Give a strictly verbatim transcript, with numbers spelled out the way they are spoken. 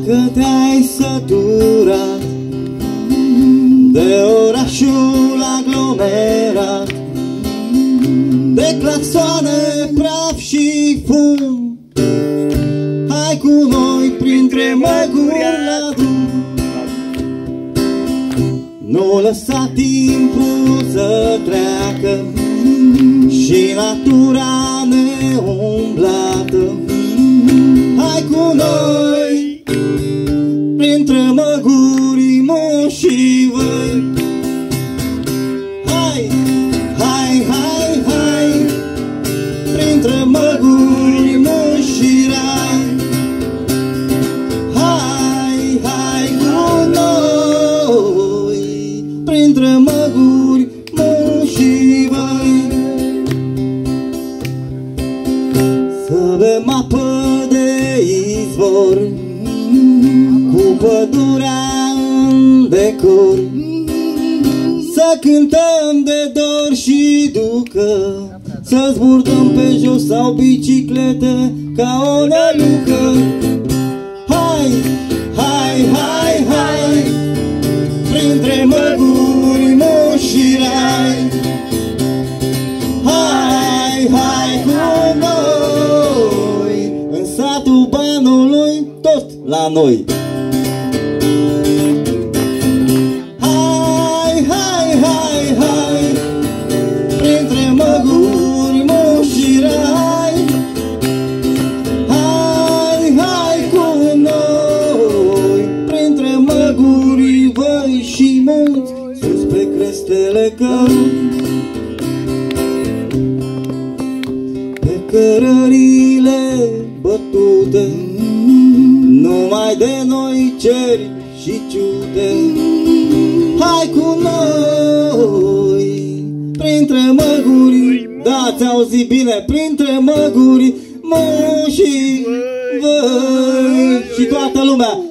Dacă te-ai săturat de orașul aglomerat, de claxoane, praf și fum, hai cu noi printre măguri la drum. Nu lăsa timpul să treacă și natura neumblată. Hai cu noi printre măguri moșii văi. Hai, hai, hai, hai, printre măguri moșii rai. Hai, hai cu noi printre măguri moșii văi. Să bem apă de izvor, cu pădurea în decor, să cântăm de dor și ducă, să zburdăm pe jos sau biciclete ca o nălucă. Hai, hai, hai, hai, printre măguri moșii rai. Hai, hai cu noi în satul Banului, tot la noi. Hai, hai, hai, hai, printre măguri moșii rai. Hai, hai cu noi printre măguri, văi și munți, sus pe crestele cărunt, pe cărările bătute, numai de noi ceri și ciude. Hai cu noi printre măguri, da, ți-a auzit bine, printre măguri moșii văi. Și toată lumea